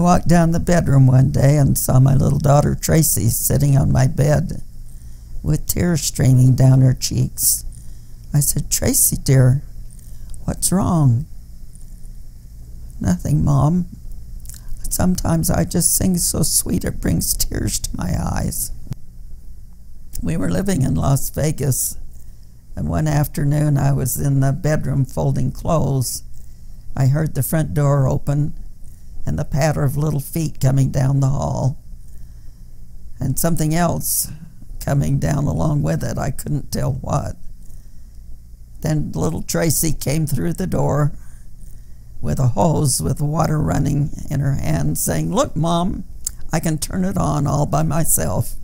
walked down the bedroom one day and saw my little daughter Tracy sitting on my bed with tears streaming down her cheeks. I said, "Tracy, dear, what's wrong?" "Nothing, Mom. Sometimes I just sing so sweet it brings tears to my eyes." We were living in Las Vegas, and one afternoon I was in the bedroom folding clothes. I heard the front door open and the patter of little feet coming down the hall, and something else coming down along with it. I couldn't tell what. Then little Tracy came through the door with a hose with water running in her hand, saying, "Look, Mom, I can turn it on all by myself."